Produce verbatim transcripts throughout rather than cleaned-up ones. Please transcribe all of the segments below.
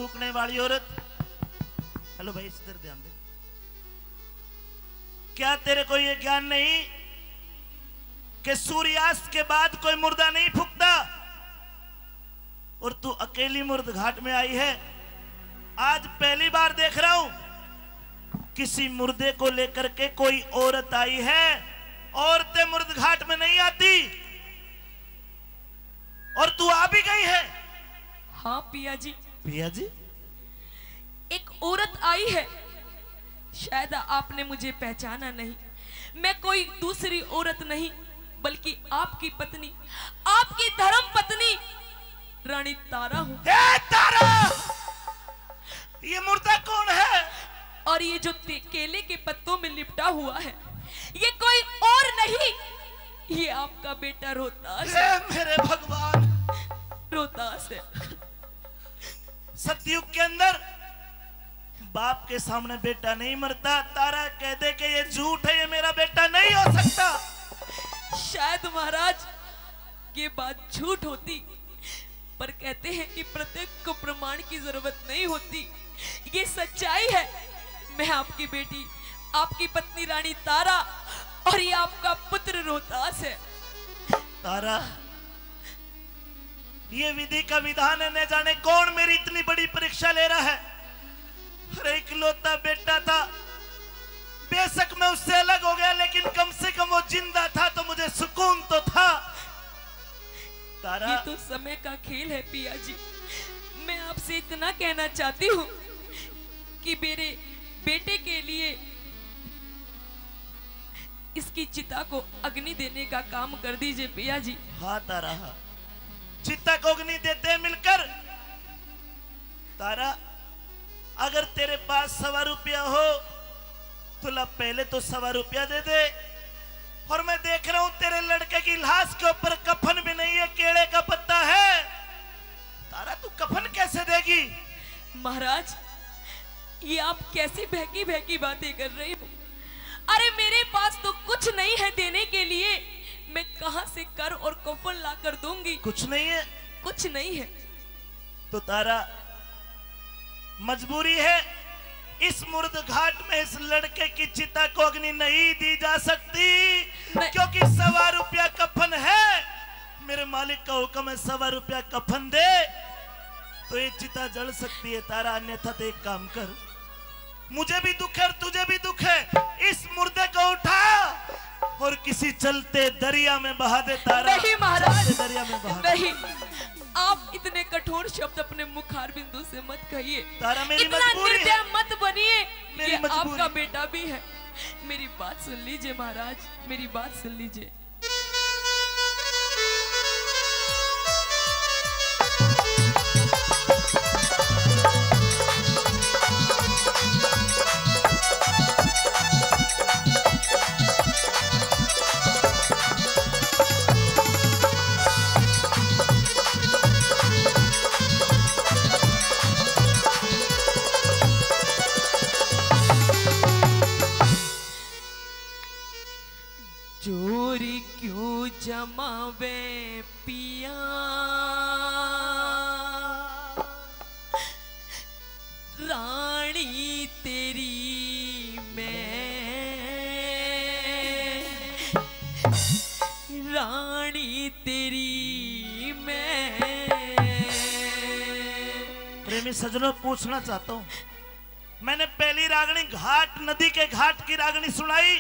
फूकने वाली औरत। हेलो भाई, इधर ध्यान दे। क्या तेरे को ये ज्ञान नहीं कि सूर्यास्त के बाद कोई मुर्दा नहीं फूकता? और तू अकेली मुर्द घाट में आई है। आज पहली बार देख रहा हूं किसी मुर्दे को लेकर के कोई औरत आई है। औरतें मुर्द घाट में नहीं आती, और तू आ भी गई है। हाँ पिया जी। पिया जी, एक औरत आई है, शायद आपने मुझे पहचाना नहीं। मैं कोई दूसरी औरत नहीं, बल्कि आपकी पत्नी, आपकी धर्म पत्नी रानी तारा हूं। ए तारा, ये मुर्दा कौन है? और ये जो केले के पत्तों में लिपटा हुआ है, ये कोई और नहीं, ये आपका बेटा रोहतास है। मेरे भगवान, रोहतास है। सतयुग के अंदर बाप के सामने बेटा नहीं मरता। तारा कह दे कि ये झूठ है, ये मेरा बेटा नहीं हो सकता। शायद महाराज ये बात झूठ होती, पर कहते हैं कि प्रत्येक को प्रमाण की जरूरत नहीं होती। ये सच्चाई है। मैं आपकी बेटी, आपकी पत्नी रानी तारा, और ये आपका पुत्र रोहतास है। तारा, ये विधि का विधान है, न जाने कौन मेरी इतनी बड़ी परीक्षा ले रहा है। अरे इकलौता बेटा था, बेशक मैं उससे अलग हो गया, लेकिन कम से कम वो जिंदा था तो मुझे सुकून तो था। तारा, ये तो समय का खेल है पिया जी। मैं आपसे इतना कहना चाहती हूँ कि मेरे बेटे के लिए इसकी चिता को अग्नि देने का काम कर दीजिए पिया जी। हाँ तारा, हाँ, चिता को अग्नि देते हैं मिलकर। तारा, अगर तेरे पास सवा रुपया हो तो ला पहले तो सवा रुपया दे दे। और मैं देख रहा हूं तेरे लड़के की लाश के ऊपर कफन भी नहीं है, केले का पत्ता है। तारा, तू कफन कैसे देगी? महाराज, ये आप कैसी बहकी बहकी बातें कर रही हो? अरे मेरे पास तो कुछ नहीं है देने के लिए, मैं कहां से कर और कफन ला कर दूंगी? कुछ नहीं है? कुछ नहीं है। तो तारा, मजबूरी है, इस मुर्द घाट में इस लड़के की चिता को अग्नि नहीं दी जा सकती, क्योंकि सवा रुपया कफन है। मेरे मालिक का हुक्म है, सवा रुपया कफन दे तो ये चिता जल सकती है। तारा, अन्यथा तो एक काम कर, मुझे भी दुख है और तुझे भी दुख है, इस मुर्दे को उठा और किसी चलते दरिया में बहा दे। तारा, नहीं महाराज, दरिया में बहा नहीं, आप इतने कठोर शब्द अपने मुखार बिंदु से मत कहिए। तारा, मेरी इतना मजबूरी निर्दय है। मत बनिए। मेरी ये मजबूरी। आपका बेटा भी है। मेरी बात सुन लीजिए महाराज, मेरी बात सुन लीजिए। चोरी क्यों जमावे पिया, रानी तेरी मैं, रानी तेरी मैं। प्रेमी सज्जनों, पूछना चाहता हूं, मैंने पहली रागनी घाट, नदी के घाट की रागनी सुनाई,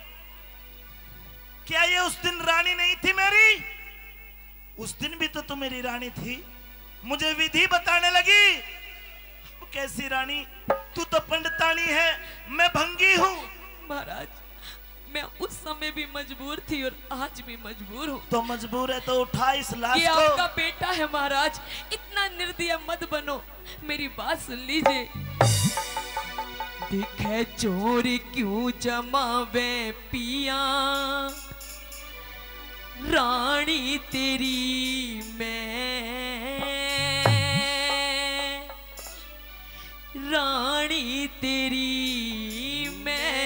क्या ये उस दिन रानी नहीं थी मेरी? उस दिन भी तो तू मेरी रानी थी। मुझे विधि बताने लगी, कैसी रानी? तू तो पंडितानी है, मैं भंगी हूं। महाराज, मैं उस समय भी मजबूर थी और आज भी मजबूर हूँ। तो मजबूर है तो उठा इस लाश ये को। आपका बेटा है महाराज, इतना निर्दय मत बनो, मेरी बात सुन लीजिए। देखे चोर क्यों जमावे पिया, रानी तेरी मैं, रानी तेरी मैं।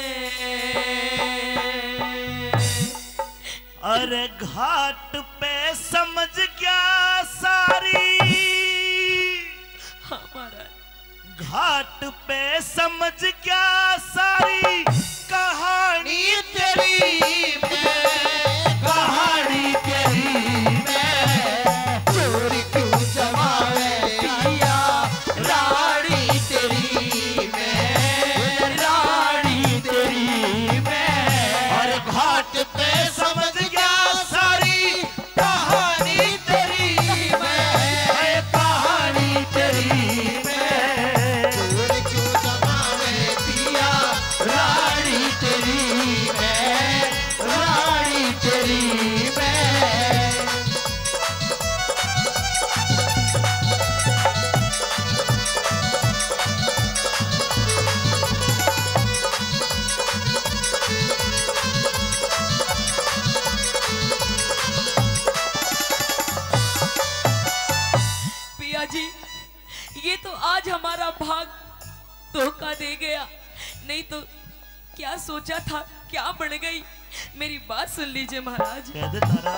अरे घाट पे समझ गया सारी, हाँ महाराज। घाट पे समझ क्या सारी कहानी तेरी मैं, कहानी तेरी मैं, चोरी क्यों जमावे पिया रानी तेरी मैं, रानी तेरी मैं। और घाट पे समझ गया सारी कहानी तेरी मैं, कहानी तेरी मैं, चोरी क्यों जमावे पिया रानी तेरी मैं, रानी तेरी मैं। पिया जी, ये तो आज हमारा भाग धोखा दे गया, नहीं तो क्या सोचा था क्या बन गई। मेरी बात सुन लीजिए महाराज। कह दे तारा।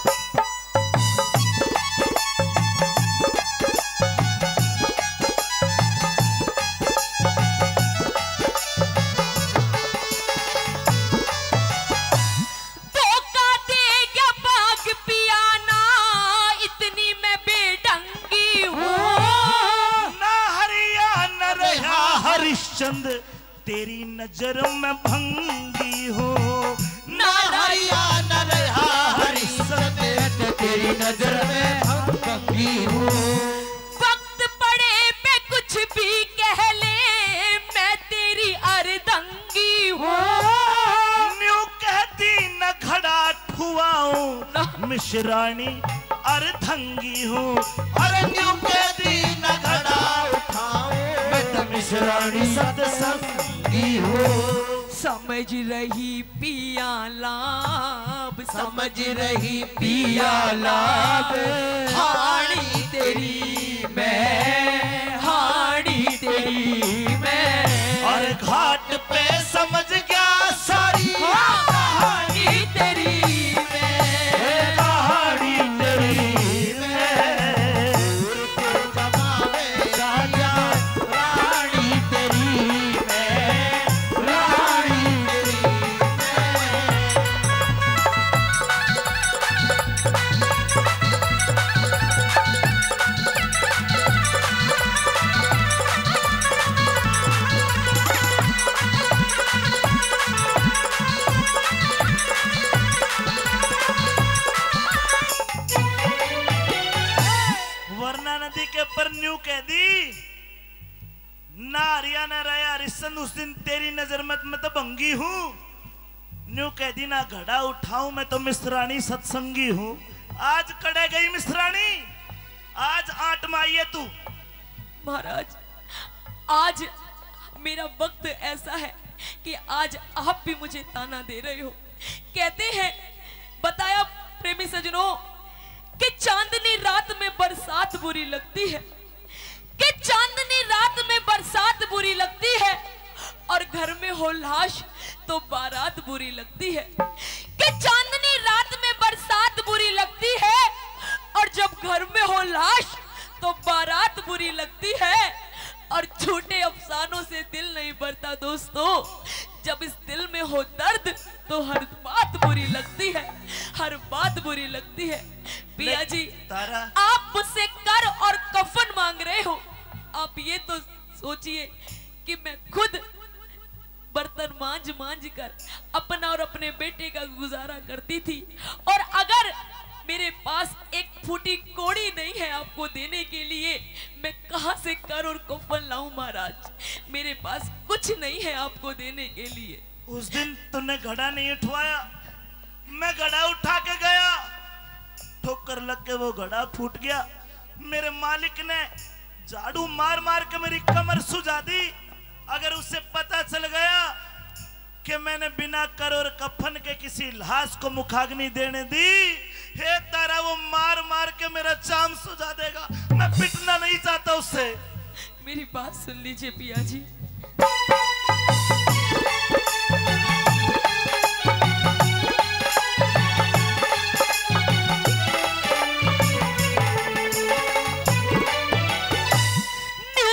धोखा दे गया भाग पिया ना, इतनी मैं बेढंगी हूँ। ना हरिया न रहा हरिश्चंद्र, तेरी नजर में भंगी हो। ना हरिया न रहा हरिश्चंद्र, तेरी नजर में हम भंगी हूँ। वक्त पड़े पे कुछ भी कह ले, मैं तेरी अर्धंगी हूँ। न्यू कहती न घड़ा ठुआऊं, मिश्राणी अर्धंगी हूँ। अरे न्यू कहती न घड़ा उठाऊं, मैं तो मिश्राणी सत्संगी हूँ। समझ रही पिया लाभ, समझ रही पिया लाभ, हाड़ी तेरी मैं, हाड़ी तेरी मैं। और घाट पे समझ गया सारी कहानी तेरी मैं, कहानी तेरी मैं। जमावे राजा रानी तेरी मैं, रानी तेरी मैं। वरना नदी के ऊपर न्यू कह दी ना हरियाणा रहा हरिश्चंद्र, उस दिन तेरी नजर में मैं तो भंगी हूँ। न्यू कह दी ना घड़ा उठाऊं, मैं तो मिश्राणी सत्संगी हूँ। आज कड़े गई मिश्राणी, आज आठ माइये तू। महाराज, आज मेरा वक्त ऐसा है कि आज आप भी मुझे ताना दे रहे हो। कहते हैं, बताया प्रेमी सजनों, कि चांदनी रात में बरसात बुरी लगती है, कि चांदनी रात में बरसात बुरी लगती है, और घर में हो लाश तो बारात बुरी लगती है। कि चांदनी रात में बरसात बुरी लगती है, और जब घर में हो लाश तो बारात बुरी लगती है। और झूठे अफसानों से दिल नहीं भरता दोस्तों। जब इस दिल में हो दर्द तो हर बात बुरी लगती है, हर बात बुरी लगती है। पिया जी, तारा आप मुझसे कर और कफन मांग रहे हो। आप ये तो सोचिए कि मैं खुद बर्तन मांझ मांझ कर अपना और अपने बेटे का गुजारा करती थी, और अगर मेरे पास एक फूटी कोड़ी नहीं है आपको देने के लिए, मैं कहां से कर और कफन लाऊं महाराज। मेरे पास कुछ नहीं है आपको देने के लिए। उस दिन तूने घड़ा नहीं उठवाया, मैं घड़ा उठा के गया, ठोकर लग के वो घड़ा फूट गया। मेरे मालिक ने झाड़ू मार मार के मेरी कमर सुझा दी। अगर उसे पता चल गया कि मैंने बिना कर और कफन के किसी लाश को मुखाग्नि देने दी, हे तारा वो मार मार के मेरा चाम सुझा देगा। मैं पिटना नहीं चाहता उससे। मेरी बात सुन लीजिए पिया जी। न्यू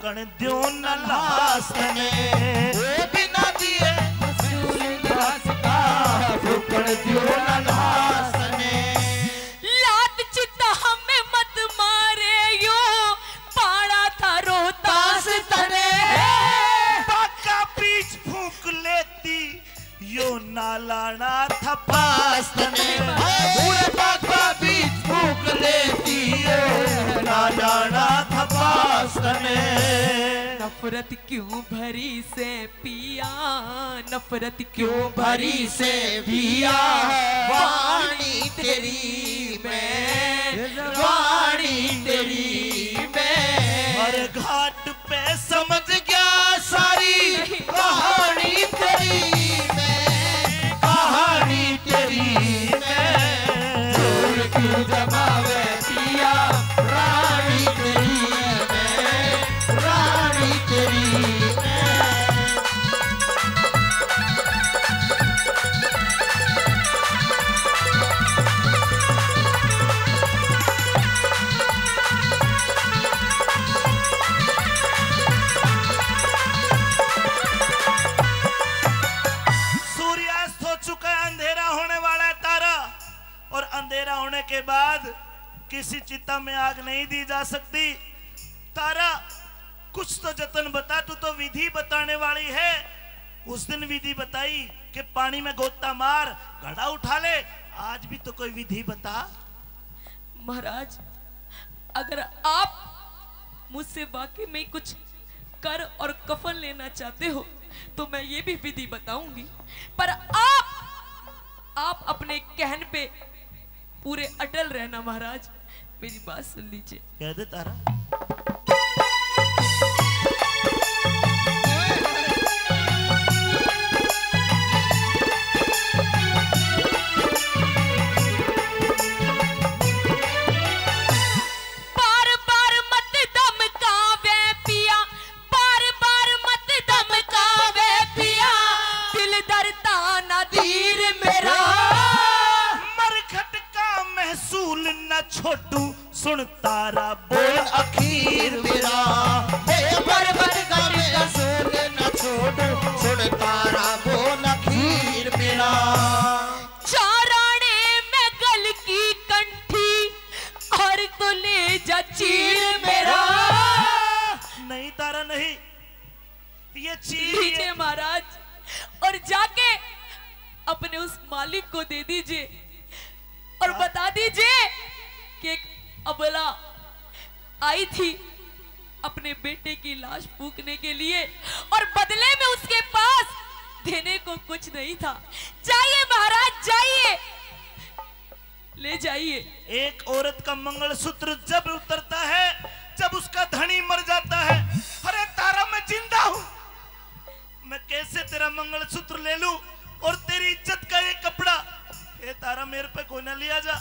फूकण द्यो न लाश तने बिना दिए मसूल घास का फूकण द्यो न लाश तने लात चिता हमें मत मारे यो पाड़ा था रोहतास तने बाका बीच फूक लेती यो नालाना था पास तने पूरे बाका बीच फूक लेती यो नालाना था पास तने नफरत क्यों भरी से पिया नफरत क्यों क्यों भरी से पिया वाणी तेरी मैं वाणी तेरी मैं हर घाट पे समझ समझ गया सारी कहानी तेरी मैं कहानी तेरी मैं जोर क्यों जमावे पिया रानी तेरी मैं रानी तेरी मैं सूर्यास्त हो चुका है, अंधेरा होने वाला है तारा, और अंधेरा होने के बाद किसी चिता में आग नहीं दी जा सकती। तारा कुछ तो जतन बता, तू तो विधि बताने वाली है। उस दिन विधि बताई कि पानी में गोता मार घड़ा उठा ले, आज भी तो कोई विधि बता। महाराज अगर आप मुझसे वाकई में कुछ कर और कफन लेना चाहते हो तो मैं ये भी विधि बताऊंगी, पर आप आप अपने कहन पे पूरे अटल रहना। महाराज मेरी बात सुन लीजिए। कह दे तारा। बार बार मत धमकावे पिया, बार बार मत धमकावे पिया, दिल डरता ना धीर मेरा। मरघट का महसूल न छोटू, सुन तारा बोल बोल अखीर मेरा हे पर्वत का मेरा सुन न छोड़ सुन तारा बोल अखीर मेरा चाराने में गल की कंठी और तो ले जा चीर मेरा। नहीं तारा नहीं, ये चीज लीजिए महाराज, और जाके अपने उस मालिक को दे दीजिए और बता दीजिए कि एक अबला आई थी अपने बेटे की लाश फूकने के लिए और बदले में उसके पास देने को कुछ नहीं था। जाइए महाराज जाइए, ले जाइए। एक औरत का मंगलसूत्र जब उतरता है जब उसका धनी मर जाता है। अरे तारा मैं जिंदा हूं, मैं कैसे तेरा मंगलसूत्र ले लूं और तेरी इज्जत का ये कपड़ा। ए तारा मेरे पे कोई ना लिया जा।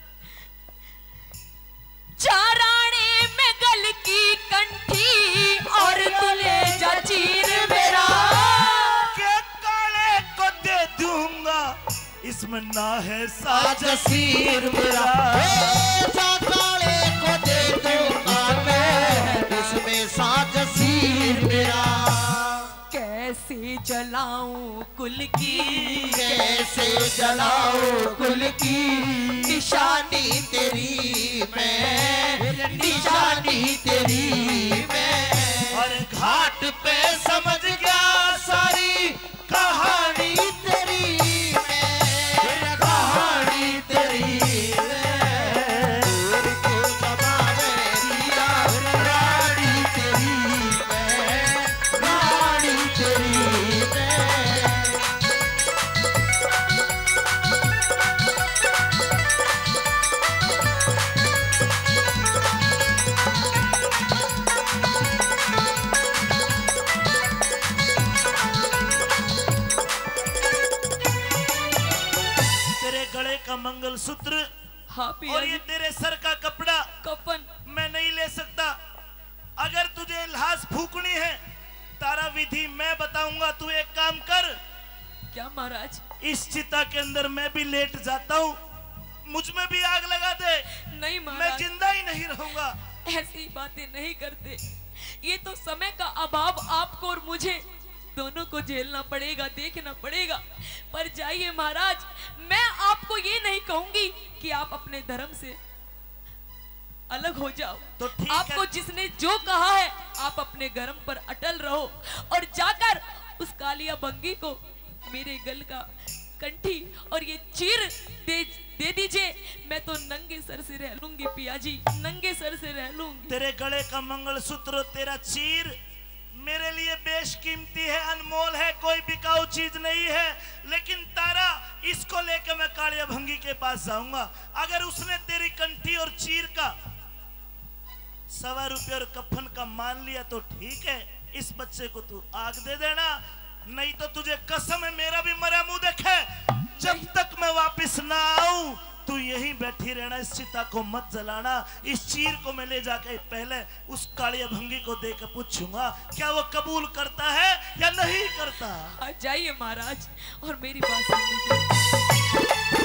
चाराने में गल की कंठी और तू ले जा चीर मेरा। के काले को दे दूंगा, इसमें ना है साज जसीर मेरा हे काले को दे दूंगा मैं इसमें साज जसीर मेरा कैसे जलाऊं कुल की, कैसे जलाओ कुल की निशानी तेरी मैं निशानी तेरी मैं और घाट पे समझ गया सारी कहानी तेरी मैं कहानी तेरी मैं तेरे को जमावे दिया रानी तेरी मैं रानी तेरी मैं तेरे गले का मंगलसूत्र हाँ पिया और ये जी, तेरे सर का कपड़ा कफन मैं नहीं ले सकता। अगर तुझे लाश फूकनी है तारा विधि मैं बताऊंगा। तू एक काम कर, क्या महाराज? इस चिता के अंदर मैं भी लेट जाता हूँ, मुझ में भी आग लगा दे, नहीं मैं महाराज, जिंदा ही नहीं रहूंगा। ऐसी बातें नहीं करते। ये तो समय का अभाव आपको और मुझे दोनों को झेलना पड़ेगा, देखना पड़ेगा। पर जाइए महाराज, मैं आपको ये नहीं कहूंगी कि आप अपने धर्म से अलग हो जाओ। तो ठीक आपको है। जिसने जो कहा है आप अपने धर्म पर अटल रहो और जाकर उस कालिया भंगी को मेरे गल का कंठी और ये चीर दे दे दीजिए। मैं तो नंगे सर से रह लूंगी पिया जी, नंगे सर से रह लूंगी। तेरे गले का मंगलसूत्र और तेरा चीर मेरे लिए बेशकीमती है, अनमोल है, कोई बिकाऊ चीज नहीं है। लेकिन तारा, इसको लेकर मैं कालिया भंगी के पास जाऊंगा। अगर उसने तेरी कंठी और चीर का सवा रुपये और कफन का मान लिया तो ठीक है, इस बच्चे को तू आग दे देना, नहीं तो तुझे कसम है मेरा भी मरा मुंह देखे, जब तक मैं वापस ना आऊं तू यहीं बैठी रहना, इस चिता को मत जलाना। इस चीर को मैं ले जाकर पहले उस कालिया भंगी को देकर पूछूंगा क्या वो कबूल करता है या नहीं करता। आ जाइए महाराज और मेरी बात सुन लीजिए।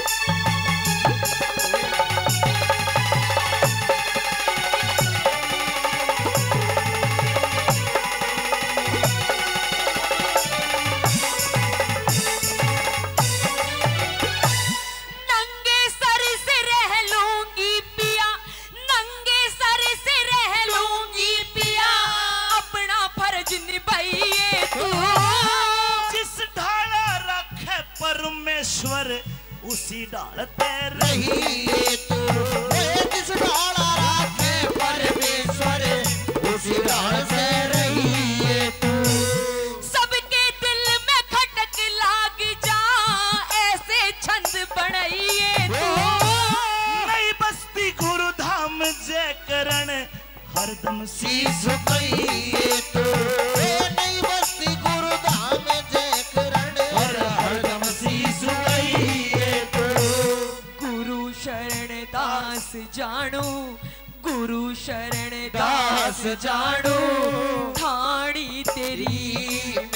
उसी डाल पे रहिए तू, जिस डाला राखे परमेश्वर उसी डाल से रहिए तू। सबके दिल में खटक लाग जा ऐसे छंद बनाइए तू। नई बस्ती गुरुधाम जय करण हरदम शीश कहिए तू, नई बस्ती गुरुधाम जय करण हरदम शीश कहिए तू। गुरु शरण दास जानो, गुरु शरण दास जानो, ठाणी तेरी